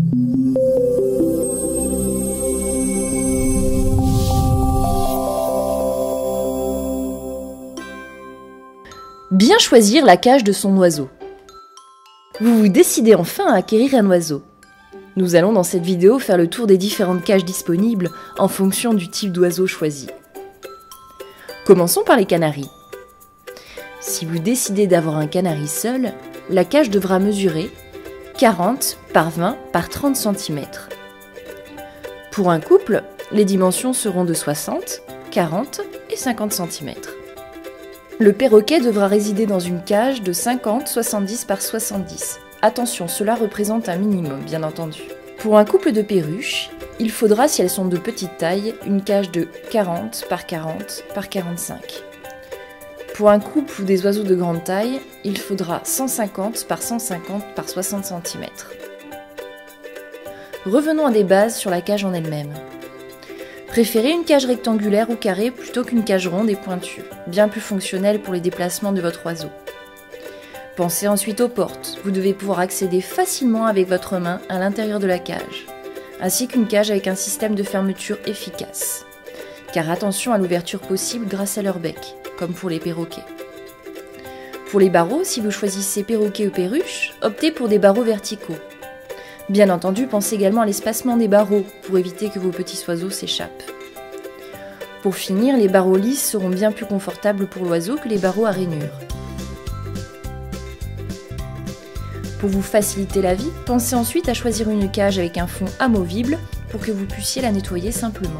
Bien choisir la cage de son oiseau. Vous vous décidez enfin à acquérir un oiseau. Nous allons dans cette vidéo faire le tour des différentes cages disponibles en fonction du type d'oiseau choisi. Commençons par les canaris. Si vous décidez d'avoir un canari seul, la cage devra mesurer 40 par 20 par 30 cm. Pour un couple, les dimensions seront de 60, 40 et 50 cm. Le perroquet devra résider dans une cage de 50-70 par 70. Attention, cela représente un minimum, bien entendu. Pour un couple de perruches, il faudra, si elles sont de petite taille, une cage de 40 par 40 par 45. Pour un couple ou des oiseaux de grande taille, il faudra 150 par 150 par 60 cm. Revenons à des bases sur la cage en elle-même. Préférez une cage rectangulaire ou carrée plutôt qu'une cage ronde et pointue, bien plus fonctionnelle pour les déplacements de votre oiseau. Pensez ensuite aux portes, vous devez pouvoir accéder facilement avec votre main à l'intérieur de la cage, ainsi qu'une cage avec un système de fermeture efficace. Car attention à l'ouverture possible grâce à leur bec, comme pour les perroquets. Pour les barreaux, si vous choisissez perroquet ou perruche, optez pour des barreaux verticaux. Bien entendu, pensez également à l'espacement des barreaux pour éviter que vos petits oiseaux s'échappent. Pour finir, les barreaux lisses seront bien plus confortables pour l'oiseau que les barreaux à rainures. Pour vous faciliter la vie, pensez ensuite à choisir une cage avec un fond amovible pour que vous puissiez la nettoyer simplement.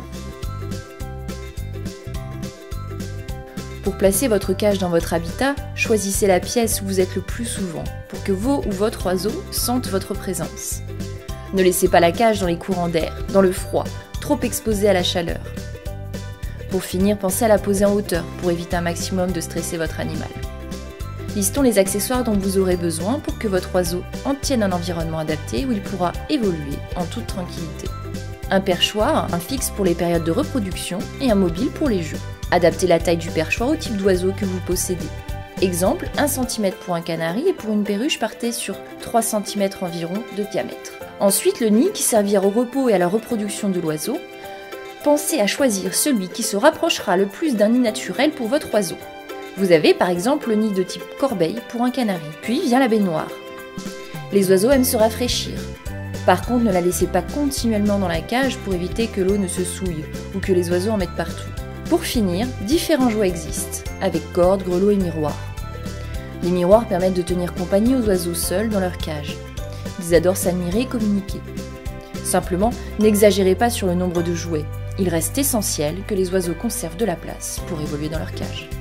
Pour placer votre cage dans votre habitat, choisissez la pièce où vous êtes le plus souvent pour que vos ou votre oiseau sente votre présence. Ne laissez pas la cage dans les courants d'air, dans le froid, trop exposé à la chaleur. Pour finir, pensez à la poser en hauteur pour éviter un maximum de stresser votre animal. Listons les accessoires dont vous aurez besoin pour que votre oiseau obtienne un environnement adapté où il pourra évoluer en toute tranquillité. Un perchoir, un fixe pour les périodes de reproduction et un mobile pour les jeux. Adaptez la taille du perchoir au type d'oiseau que vous possédez. Exemple, 1 cm pour un canari et pour une perruche, partez sur 3 cm environ de diamètre. Ensuite, le nid qui servira au repos et à la reproduction de l'oiseau. Pensez à choisir celui qui se rapprochera le plus d'un nid naturel pour votre oiseau. Vous avez par exemple le nid de type corbeille pour un canari. Puis vient la baignoire. Les oiseaux aiment se rafraîchir. Par contre, ne la laissez pas continuellement dans la cage pour éviter que l'eau ne se souille ou que les oiseaux en mettent partout. Pour finir, différents jouets existent, avec cordes, grelots et miroirs. Les miroirs permettent de tenir compagnie aux oiseaux seuls dans leur cage. Ils adorent s'admirer et communiquer. Simplement, n'exagérez pas sur le nombre de jouets. Il reste essentiel que les oiseaux conservent de la place pour évoluer dans leur cage.